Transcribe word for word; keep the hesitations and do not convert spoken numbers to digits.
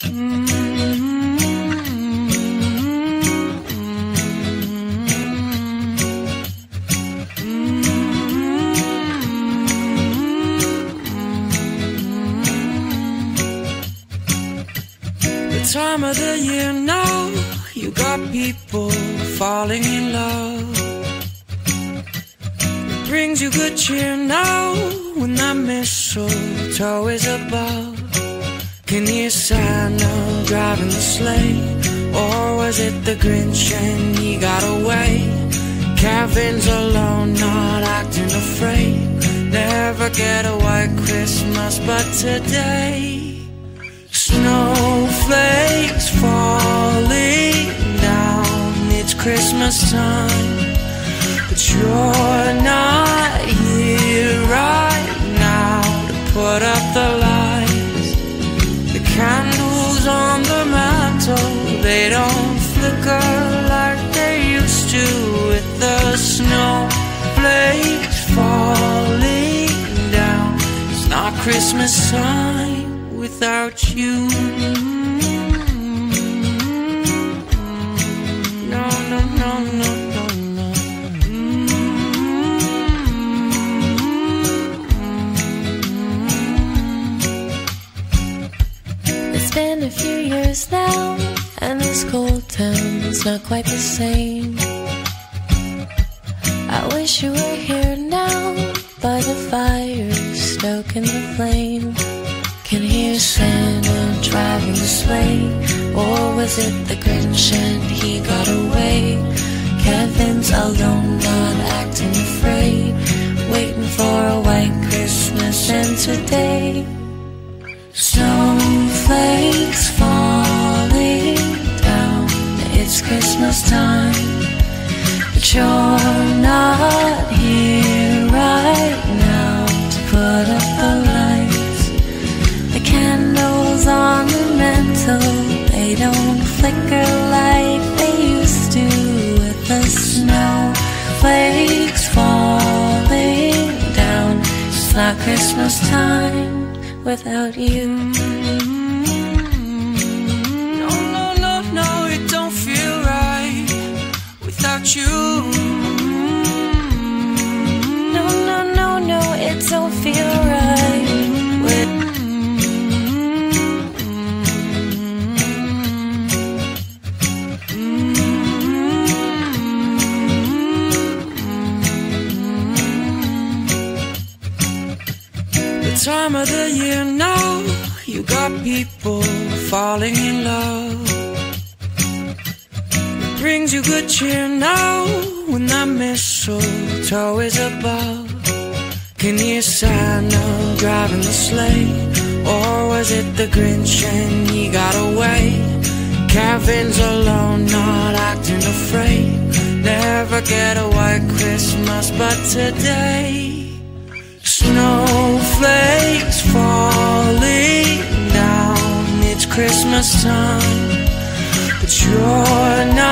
Time of the year now, you got people falling in love. It brings you good cheer now when that mistletoe is above. Can you hear Santa driving the sleigh? Or was it the Grinch and he got away? Kevin's alone, not acting afraid. Never get a white Christmas, but today snowflakes falling down. It's Christmas time, but you're not here right now to put up the lights. The candles on the mantle, they don't flicker like they used to. With the snowflakes falling down, it's not Christmas time without you. No, no, no, no, no, no. It's been a few years now, and this cold town's not quite the same. I wish you were here now, by the fire, stoking the flame. Can hear Santa driving the sleigh. Or was it the Grinch and he got away? Kevin's alone, not acting afraid, waiting for a white Christmas. And today snowflakes falling down. It's Christmas time, but you're not here right now to put up the lights. Candles on the mantle, they don't flicker like they used to. With the snowflakes falling down, it's not Christmas time without you. No, no, no, no, it don't feel right without you. No, no, no, no, it don't feel right with time of the year now, you got people falling in love. It brings you good cheer now when that mistletoe is above. Can you hear Santa driving the sleigh? Or was it the Grinch and he got away? Kevin's alone, not acting afraid. Never get a white Christmas, but today snowflakes falling down. It's Christmas time, but you're not